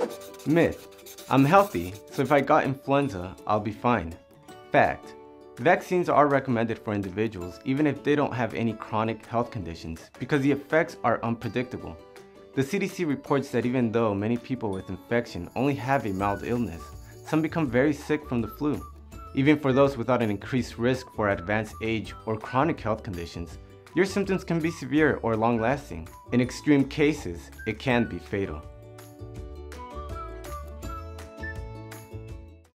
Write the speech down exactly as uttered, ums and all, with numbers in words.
Myth: I'm healthy, so if I got influenza, I'll be fine. Fact: vaccines are recommended for individuals even if they don't have any chronic health conditions because the effects are unpredictable. The C D C reports that even though many people with infection only have a mild illness, some become very sick from the flu. Even for those without an increased risk for advanced age or chronic health conditions, your symptoms can be severe or long-lasting. In extreme cases, it can be fatal.